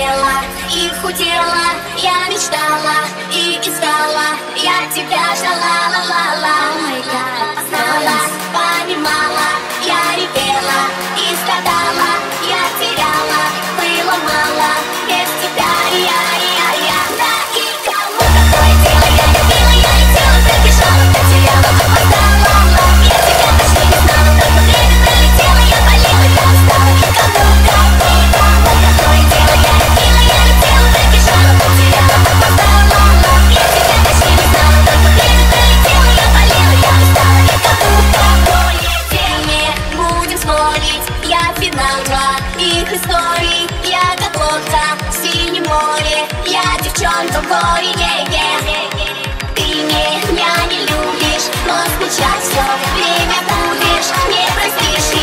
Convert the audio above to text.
хотела и худела, я мечтала и искала, я тебя ждала, ла-ла-ла. Знала, понимала, я ревела и страдала, я теряла, было мало, без тебя я. Да и кому такое дело, я любила, я летела, пробежала, потеряла, опоздала, я тебя почти не знала, только время пролетело, я болела, я устала. Кому такое дело, я любила, я летела, пробежала, потеряла, опоздала, я тебя почти не знала, только время пролетело, я болела, я устала. Кому такое дело, не будем спорить, я финал их историй, я как лодка в синем море, я девчонка в горе, Ты меня не любишь, но скучать все время будешь, не простишь.